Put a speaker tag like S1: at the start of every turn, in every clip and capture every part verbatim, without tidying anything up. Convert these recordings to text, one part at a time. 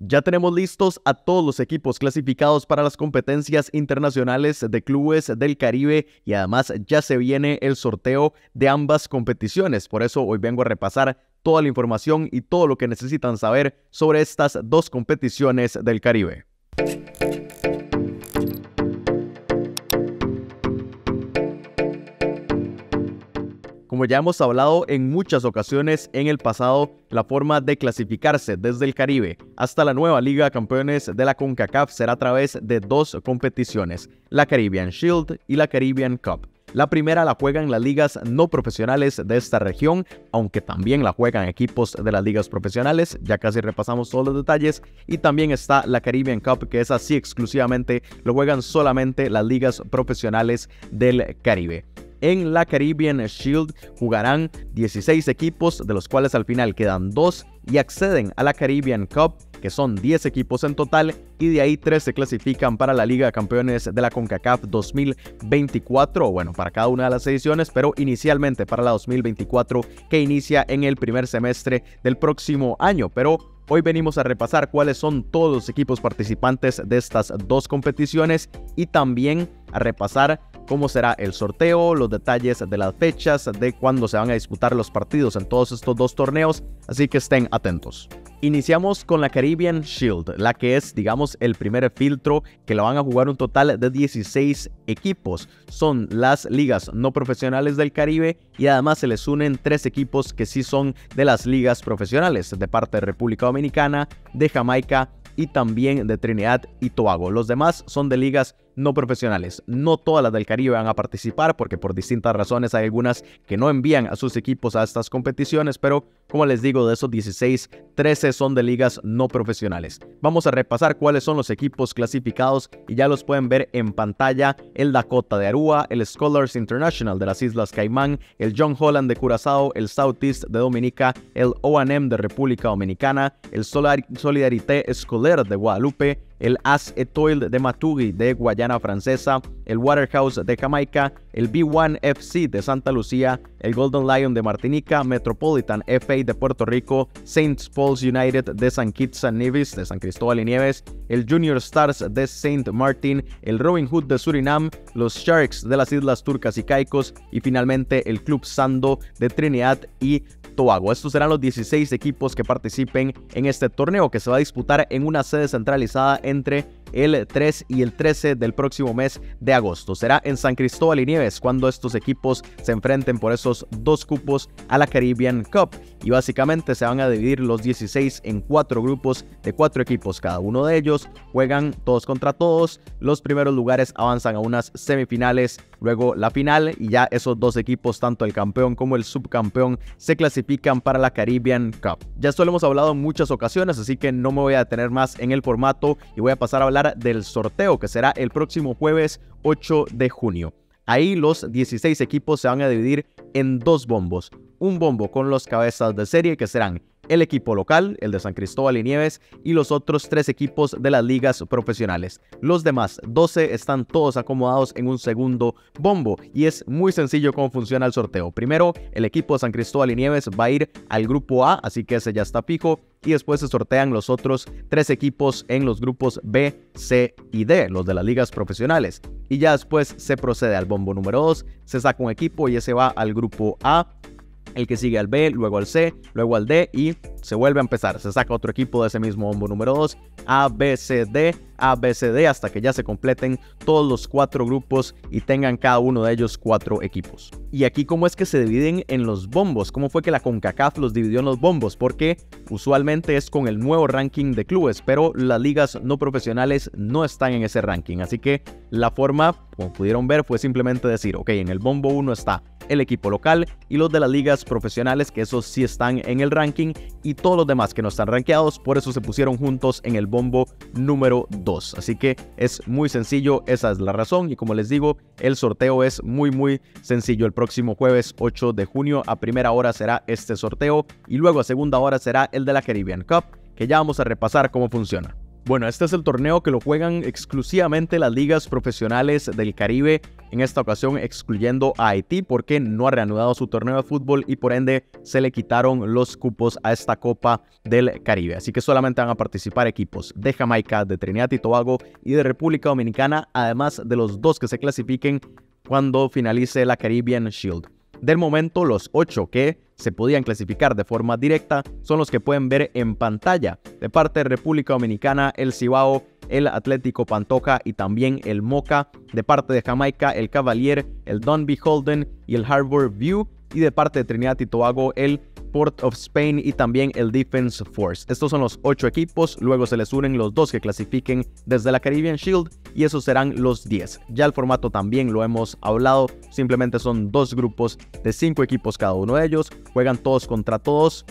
S1: Ya tenemos listos a todos los equipos clasificados para las competencias internacionales de clubes del Caribe y además ya se viene el sorteo de ambas competiciones. Por eso hoy vengo a repasar toda la información y todo lo que necesitan saber sobre estas dos competiciones del Caribe. Como ya hemos hablado en muchas ocasiones en el pasado, la forma de clasificarse desde el Caribe hasta la nueva Liga de Campeones de la CONCACAF será a través de dos competiciones, la Caribbean Shield y la Caribbean Cup. La primera la juegan las ligas no profesionales de esta región, aunque también la juegan equipos de las ligas profesionales, ya casi repasamos todos los detalles, y también está la Caribbean Cup, que es así exclusivamente, lo juegan solamente las ligas profesionales del Caribe. En la Caribbean Shield jugarán dieciséis equipos, de los cuales al final quedan dos y acceden a la Caribbean Cup, que son diez equipos en total, y de ahí tres se clasifican para la Liga de Campeones de la CONCACAF dos mil veinticuatro, bueno, para cada una de las ediciones, pero inicialmente para la dos mil veinticuatro, que inicia en el primer semestre del próximo año. Pero hoy venimos a repasar cuáles son todos los equipos participantes de estas dos competiciones y también a repasar cómo será el sorteo, los detalles de las fechas, de cuándo se van a disputar los partidos en todos estos dos torneos, así que estén atentos. Iniciamos con la Caribbean Shield, la que es, digamos, el primer filtro, que la van a jugar un total de dieciséis equipos. Son las ligas no profesionales del Caribe y además se les unen tres equipos que sí son de las ligas profesionales, de parte de República Dominicana, de Jamaica y también de Trinidad y Tobago. Los demás son de ligas no profesionales. No todas las del Caribe van a participar porque por distintas razones hay algunas que no envían a sus equipos a estas competiciones, pero como les digo, de esos dieciséis, trece son de ligas no profesionales. Vamos a repasar cuáles son los equipos clasificados y ya los pueden ver en pantalla: el Dakota de Aruba, el Scholars International de las Islas Caimán, el John Holland de Curazao, el Southeast de Dominica, el O and M de República Dominicana, el Solidarité Scolaire de Guadalupe, el As Etoile de Matugui de Guayana Francesa, el Waterhouse de Jamaica, el B uno F C de Santa Lucía, el Golden Lion de Martinica, Metropolitan F A de Puerto Rico, Saint Paul's United de San Kitts and Nevis de San Cristóbal y Nieves, el Junior Stars de Saint Martin, el Robin Hood de Surinam, los Sharks de las Islas Turcas y Caicos y finalmente el Club Sando de Trinidad y Tobago. Estos serán los dieciséis equipos que participen en este torneo, que se va a disputar en una sede centralizada entre el tres y el trece del próximo mes de agosto. Será en San Cristóbal y Nieves cuando estos equipos se enfrenten por esos dos cupos a la Caribbean Cup. Y básicamente se van a dividir los dieciséis en cuatro grupos de cuatro equipos cada uno de ellos. Juegan todos contra todos. Los primeros lugares avanzan a unas semifinales, luego la final, y ya esos dos equipos, tanto el campeón como el subcampeón, se clasifican para la Caribbean Cup. Ya esto lo hemos hablado en muchas ocasiones, así que no me voy a detener más en el formato y voy a pasar a hablar del sorteo, que será el próximo jueves ocho de junio. Ahí los dieciséis equipos se van a dividir en dos bombos. Un bombo con los cabezas de serie, que serán el equipo local, el de San Cristóbal y Nieves, y los otros tres equipos de las ligas profesionales. Los demás doce están todos acomodados en un segundo bombo y es muy sencillo cómo funciona el sorteo. Primero, el equipo de San Cristóbal y Nieves va a ir al grupo A, así que ese ya está fijo, y después se sortean los otros tres equipos en los grupos B, C y D, los de las ligas profesionales. Y ya después se procede al bombo número dos, se saca un equipo y ese va al grupo A, el que sigue al B, luego al C, luego al D y se vuelve a empezar. Se saca otro equipo de ese mismo bombo número dos, A, B, C, D, A, B, C, D, hasta que ya se completen todos los cuatro grupos y tengan cada uno de ellos cuatro equipos. Y aquí, ¿cómo es que se dividen en los bombos? ¿Cómo fue que la CONCACAF los dividió en los bombos? Porque usualmente es con el nuevo ranking de clubes, pero las ligas no profesionales no están en ese ranking. Así que la forma, como pudieron ver, fue simplemente decir, ok, en el bombo uno está el equipo local y los de las ligas profesionales, que esos sí están en el ranking, y todos los demás que no están rankeados, por eso se pusieron juntos en el bombo número dos. Así que es muy sencillo, esa es la razón, y como les digo, el sorteo es muy muy sencillo. El próximo jueves ocho de junio a primera hora será este sorteo y luego a segunda hora será el de la Caribbean Cup, que ya vamos a repasar cómo funciona. Bueno, este es el torneo que lo juegan exclusivamente las ligas profesionales del Caribe en esta ocasión excluyendo a Haití porque no ha reanudado su torneo de fútbol y por ende se le quitaron los cupos a esta Copa del Caribe. Así que solamente van a participar equipos de Jamaica, de Trinidad y Tobago y de República Dominicana, además de los dos que se clasifiquen cuando finalice la Caribbean Shield. Del momento, los ocho que se podían clasificar de forma directa son los que pueden ver en pantalla. De parte de República Dominicana, el Cibao, el Atlético Pantoja y también el Moca. De parte de Jamaica, el Cavalier, el Don Beholden y el Harbour View. Y de parte de Trinidad y Tobago, el Port of Spain y también el Defense Force. Estos son los ocho equipos, luego se les unen los dos que clasifiquen desde la Caribbean Shield y esos serán los diez. Ya el formato también lo hemos hablado, simplemente son dos grupos de cinco equipos cada uno de ellos, juegan todos contra todos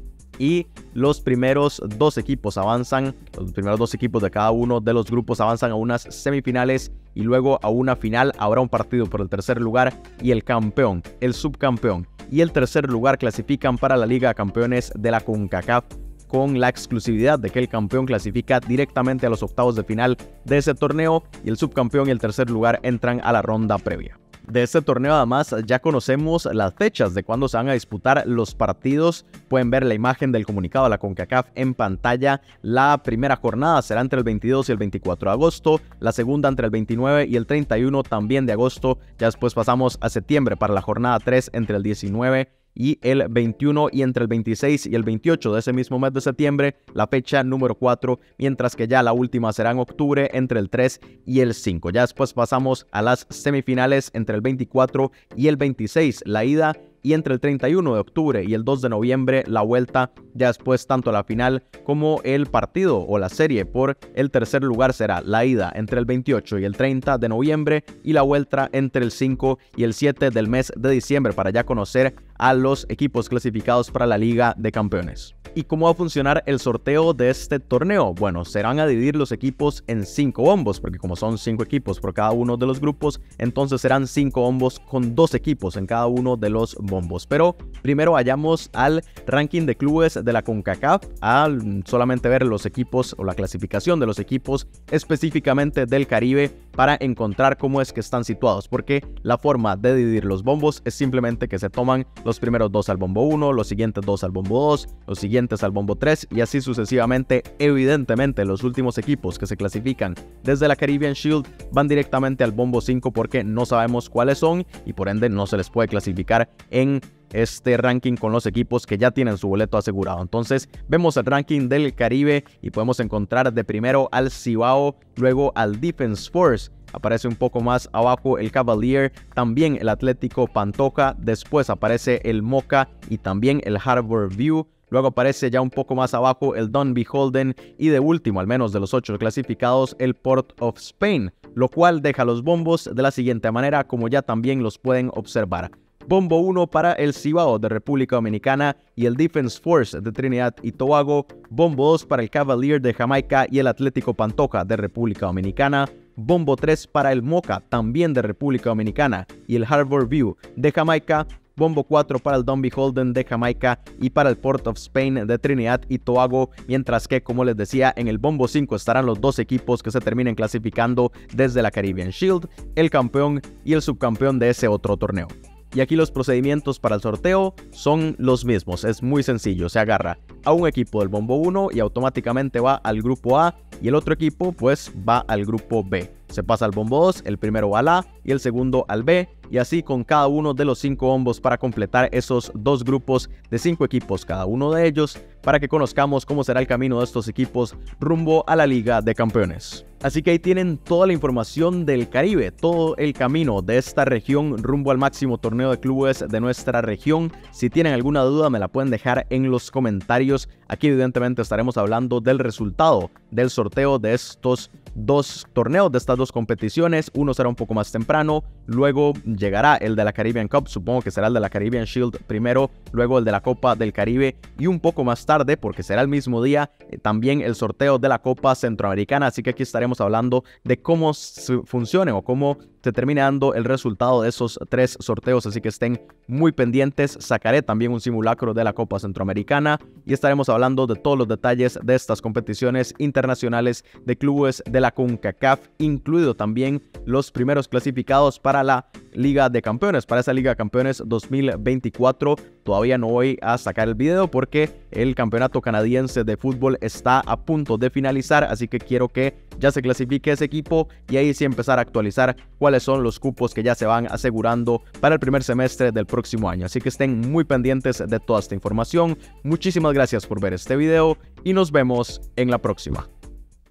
S1: y los primeros dos equipos avanzan, los primeros dos equipos de cada uno de los grupos avanzan a unas semifinales y luego a una final. Habrá un partido por el tercer lugar y el campeón, el subcampeón y el tercer lugar clasifican para la Liga de Campeones de la CONCACAF con la exclusividad de que el campeón clasifica directamente a los octavos de final de ese torneo y el subcampeón y el tercer lugar entran a la ronda previa. De este torneo además ya conocemos las fechas de cuándo se van a disputar los partidos. Pueden ver la imagen del comunicado de la CONCACAF en pantalla. La primera jornada será entre el veintidós y el veinticuatro de agosto, la segunda entre el veintinueve y el treinta y uno también de agosto. Ya después pasamos a septiembre para la jornada tres entre el diecinueve y el veintiuno y entre el veintiséis y el veintiocho de ese mismo mes de septiembre, la fecha número cuatro, mientras que ya la última será en octubre entre el tres y el cinco. Ya después pasamos a las semifinales entre el veinticuatro y el veintiséis, la ida, y entre el treinta y uno de octubre y el dos de noviembre la vuelta. Ya después tanto la final como el partido o la serie por el tercer lugar será la ida entre el veintiocho y el treinta de noviembre y la vuelta entre el cinco y el siete del mes de diciembre para ya conocer a los equipos clasificados para la Liga de Campeones. ¿Y cómo va a funcionar el sorteo de este torneo? Bueno, serán a dividir los equipos en cinco bombos, porque como son cinco equipos por cada uno de los grupos, entonces serán cinco bombos con dos equipos en cada uno de los bombos. Pero primero vayamos al ranking de clubes de la CONCACAF, a solamente ver los equipos o la clasificación de los equipos específicamente del Caribe para encontrar cómo es que están situados, porque la forma de dividir los bombos es simplemente que se toman los primeros dos al bombo uno, los siguientes dos al bombo dos, los siguientes al bombo tres y así sucesivamente. Evidentemente los últimos equipos que se clasifican desde la Caribbean Shield van directamente al bombo cinco porque no sabemos cuáles son y por ende no se les puede clasificar en este ranking con los equipos que ya tienen su boleto asegurado. Entonces vemos el ranking del Caribe y podemos encontrar de primero al Cibao, luego al Defense Force, aparece un poco más abajo el Cavalier, también el Atlético Pantoja, después aparece el Moca y también el Harbour View. Luego aparece ya un poco más abajo el Don Beholden y de último, al menos de los ocho clasificados, el Port of Spain, lo cual deja los bombos de la siguiente manera, como ya también los pueden observar. Bombo uno para el Cibao de República Dominicana y el Defense Force de Trinidad y Tobago. Bombo dos para el Cavalier de Jamaica y el Atlético Pantoja de República Dominicana. Bombo tres para el Moca, también de República Dominicana, y el Harbour View de Jamaica. Bombo cuatro para el Don Beholden de Jamaica y para el Port of Spain de Trinidad y Tobago, mientras que, como les decía, en el bombo cinco estarán los dos equipos que se terminen clasificando desde la Caribbean Shield, el campeón y el subcampeón de ese otro torneo. Y aquí los procedimientos para el sorteo son los mismos, es muy sencillo, se agarra a un equipo del bombo uno y automáticamente va al grupo A y el otro equipo pues va al grupo B. Se pasa al bombo dos, el primero va al A y el segundo al B, y así con cada uno de los cinco bombos para completar esos dos grupos de cinco equipos cada uno de ellos, para que conozcamos cómo será el camino de estos equipos rumbo a la Liga de Campeones. Así que ahí tienen toda la información del Caribe, todo el camino de esta región rumbo al máximo torneo de clubes de nuestra región. Si tienen alguna duda me la pueden dejar en los comentarios. Aquí evidentemente estaremos hablando del resultado del sorteo de estos dos torneos, de estas dos competiciones. Uno será un poco más temprano, luego llegará el de la Caribbean Cup, supongo que será el de la Caribbean Shield primero, luego el de la Copa del Caribe y un poco más tarde, porque será el mismo día, eh, también el sorteo de la Copa Centroamericana. Así que aquí estaremos hablando de cómo funcionan o cómo se termine dando el resultado de esos tres sorteos, así que estén muy pendientes. Sacaré también un simulacro de la Copa Centroamericana y estaremos hablando de todos los detalles de estas competiciones internacionales de clubes de la CONCACAF, incluido también los primeros clasificados para la Liga de Campeones, para esa Liga de Campeones dos mil veinticuatro. Todavía no voy a sacar el video porque el campeonato canadiense de fútbol está a punto de finalizar, así que quiero que ya se clasifique ese equipo y ahí sí empezar a actualizar cuáles son los cupos que ya se van asegurando para el primer semestre del próximo año. Así que estén muy pendientes de toda esta información. Muchísimas gracias por ver este video y nos vemos en la próxima.